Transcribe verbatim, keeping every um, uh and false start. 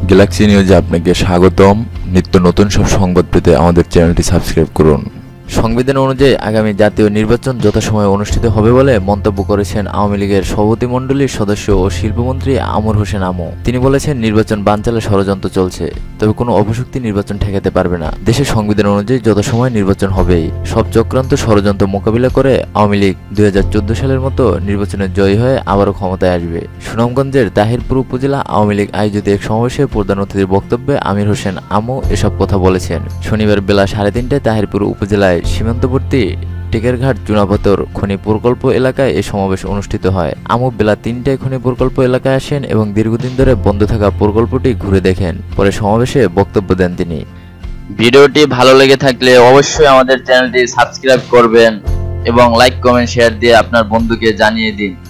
Galaxy নিউজে আপনাকে স্বাগতম। নিত্য নতুন সব সংবাদ পেতে আমাদের চ্যানেলটি সাবস্ক্রাইব করুন। সংবিধান অনুযায়ী আগামী জাতীয় নির্বাচন যথাসময়ে অনুষ্ঠিত হবে বলে মন্তব্য করেছেন আওয়ামী লীগের সভাপতিমণ্ডলীর সদস্য ও শিল্পমন্ত্রী আমর হোসেন আমু। তিনি বলেছেন, নির্বাচন বানচালের ষড়যন্ত্র চলছে, তবে কোনো অপশক্তি নির্বাচন ঠেকাতে পারবে না। দেশের সংবিধান অনুযায়ী যথাসময়ে নির্বাচন হবেই। সব চক্রান্ত ষড়যন্ত্র মোকাবিলা করে আওয়ামী লীগ দুই হাজার চোদ্দ সালের মতো নির্বাচনে জয়ী হয়ে আবারও ক্ষমতায় আসবে। সুনামগঞ্জের তাহিরপুর উপজেলা আওয়ামী লীগ আয়োজিত এক সমাবেশে প্রধান অতিথির বক্তব্যে আমির হোসেন আমু এসব কথা বলেছেন। শনিবার বেলা সাড়ে তিনটায় তাহিরপুর উপজেলায় সীমান্তবর্তী টেকেরঘাট চুনাপাথর খনি প্রকল্প এলাকায় এই সমাবেশ অনুষ্ঠিত হয়। আমু বেলা তিনটায় খনি প্রকল্প এলাকায় আসেন এবং দীর্ঘদিন ধরে বন্ধ থাকা প্রকল্পটি ঘুরে দেখেন। পরে সমাবেশে বক্তব্য দেন তিনি। ভিডিওটি ভালো লেগে থাকলে অবশ্যই আমাদের চ্যানেলটি সাবস্ক্রাইব করবেন এবং লাইক কমেন্ট শেয়ার দিয়ে আপনার বন্ধুকে জানিয়ে দিন।